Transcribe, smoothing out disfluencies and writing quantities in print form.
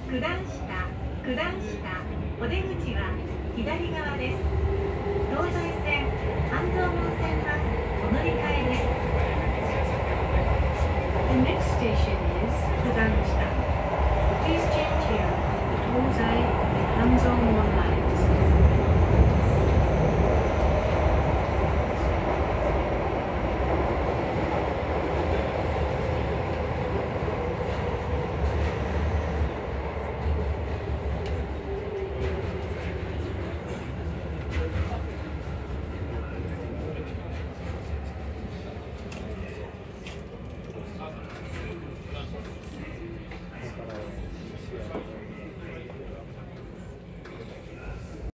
九段下、お出口は左側です。東西線、半蔵門線はお乗り換えです。The next station is 九段下. Please change here. 東西 Hanzomon